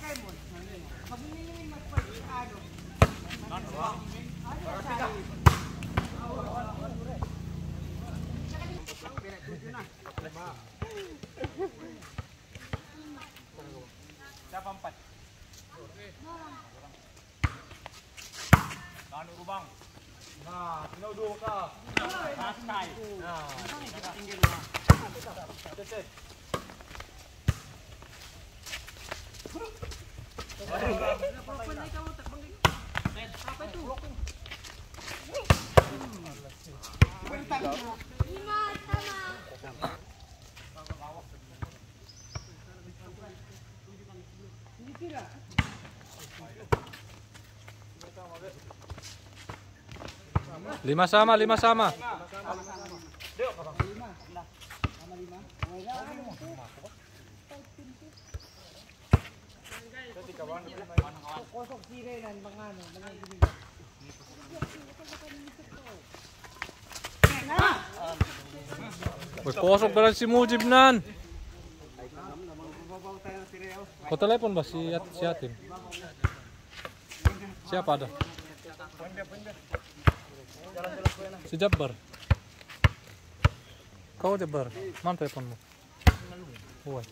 Siapa 4? Tahan dulu bang. Nah, tinggal 2 ka. Santai. Nah, tinggal dulu. Set. Lima sama. Kosong berarti si Mujib nan. Kau telepon bah si Atim. Siapa ada? Si Jabbar. Kau Jabbar, mana teleponmu? Woi.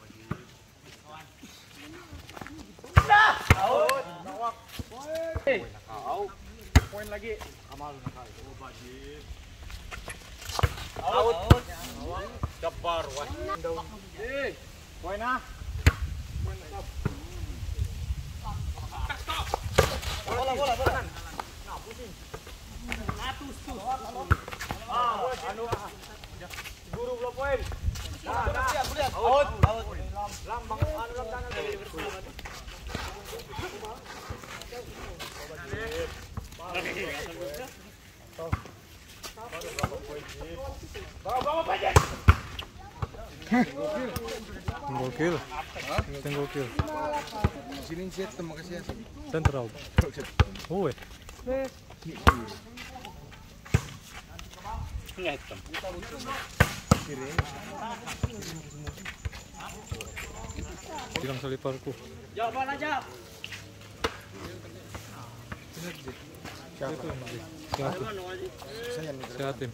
Poin lagi. Amal nakal. Out. Jabbar wah. Poin ah. Bola. Nah, pusing. Natus. Anu. Guru belum poin. Siap. Out. Lambang anu tangan dari bersama. Single kill. Sini siap terima kasih. Central. Woi. Ngetem. Bilang seliparku. Jawaban aja. Siatim.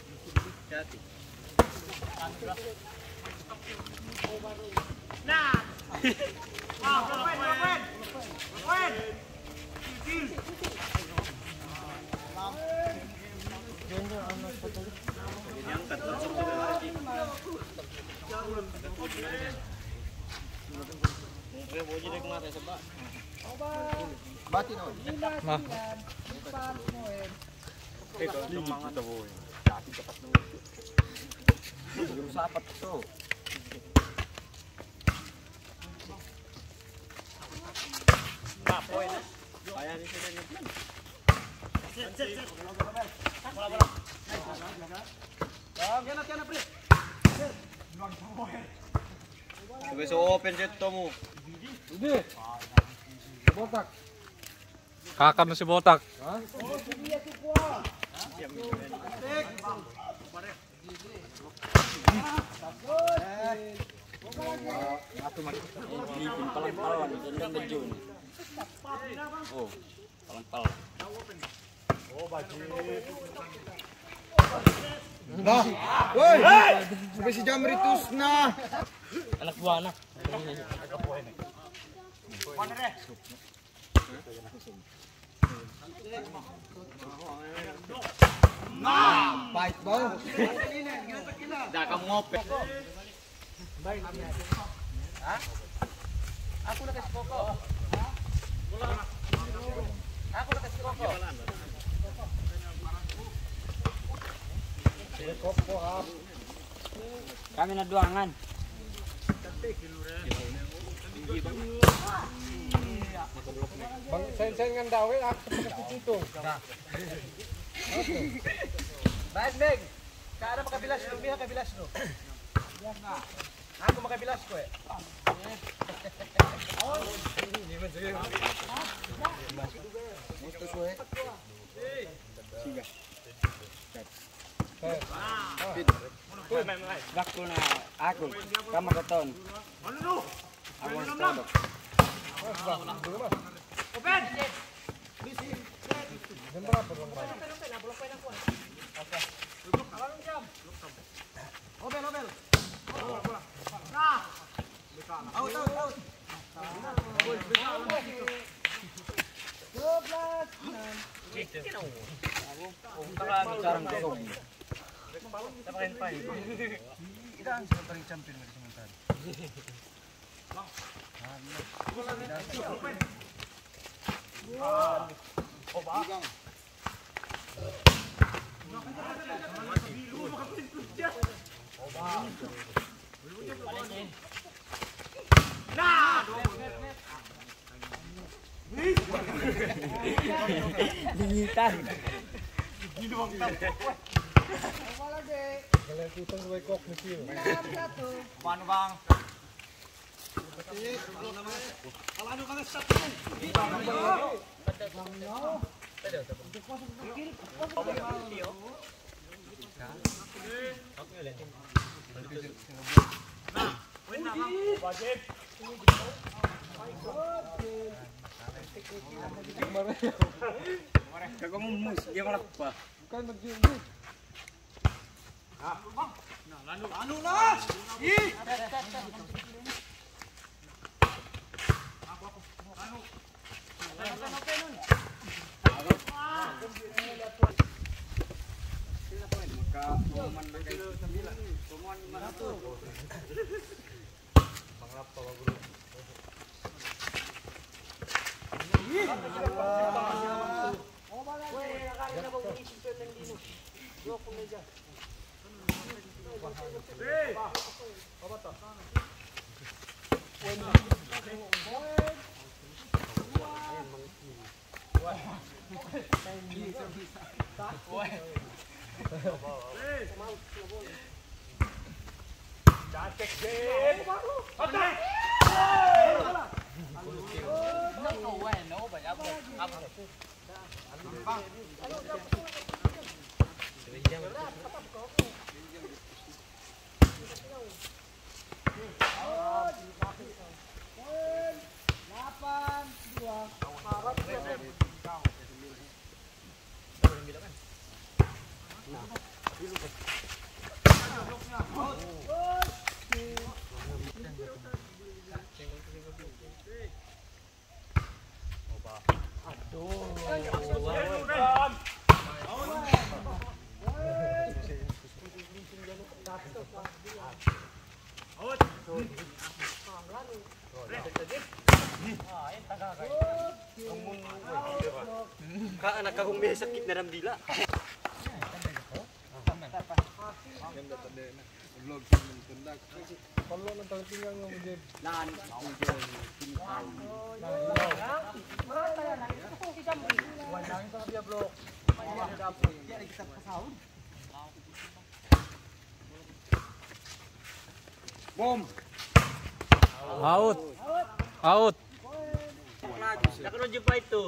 Nah. Poin. Nah. Itu semangat tuh boy. Tapi cepat dulu. Jurus apa tuh? Nah, poin. Kayak di sini. Set. Bola. Kena, Pri. Coba open set kamu. Ini. Botak. Kakak si botak. Hah? Nah, woi, sampai si Jamri terus nah. Anak buah anak. Nah, baik bau. Dah kamu ngopek. Hah? Aku udah kasih pokok. Aku udah kasih pokok. Kami na duangan. Bang, saya ngan dawe aku pakai tutung. Baik, Beng. Kak ada makabilas lu, biar kabilas lu. Aku makabilas ko eh. Waktu na aku kamu keton. Aku produk. Mas, Bang. Dulu, Mas. Open. Jam berapa dong, Bang? Kalian hitung gue kok kecil. Paano bang? Bukan begini. Kak anak kagum may sakit na ramdila. Kalau nonton tinggal ngomong Bom. out. Out. Nakaroon pa ito.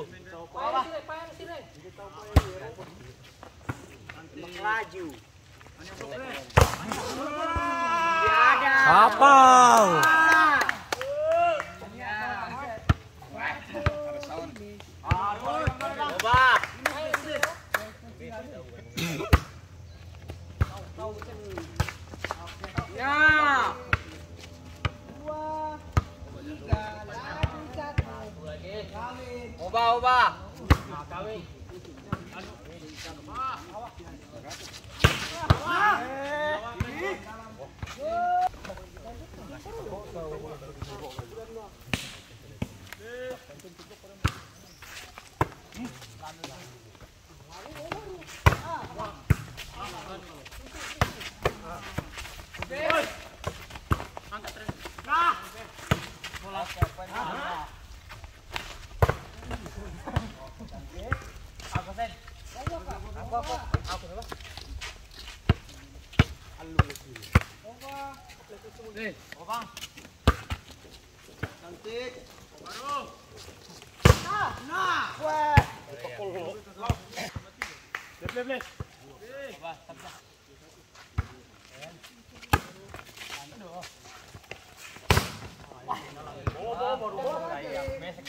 Maklaju. Kapal. Coba. Ya. Oba. Kawin.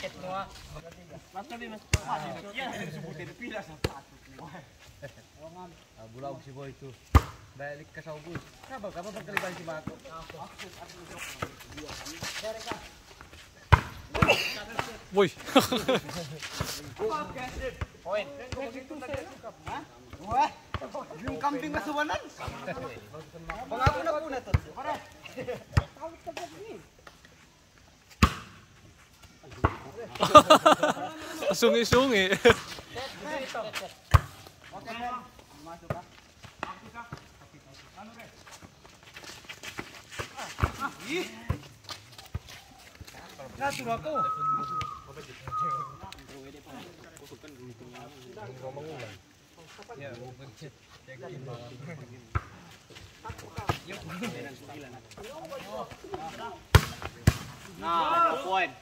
Sakit semua. Mas tapi mas. Iya, disebutin pila sa patok. Bulag si Boy itu. Balik ka sa ubus. Kabag pagkaliban si Bato. Boy. Point. Wah, yung kambing masuwanan. Pangako na po na to. Sungi-sungi. Ngatur ako. Nah, point.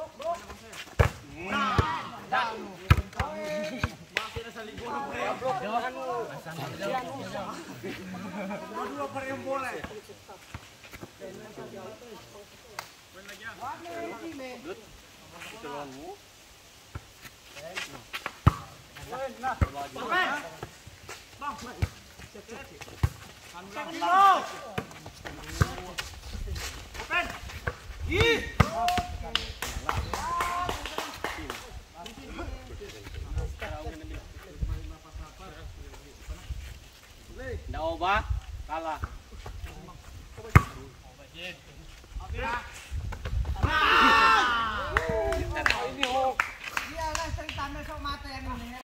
Nggak obat, kalah. Iya lah, sering tamer sok mata yang ini.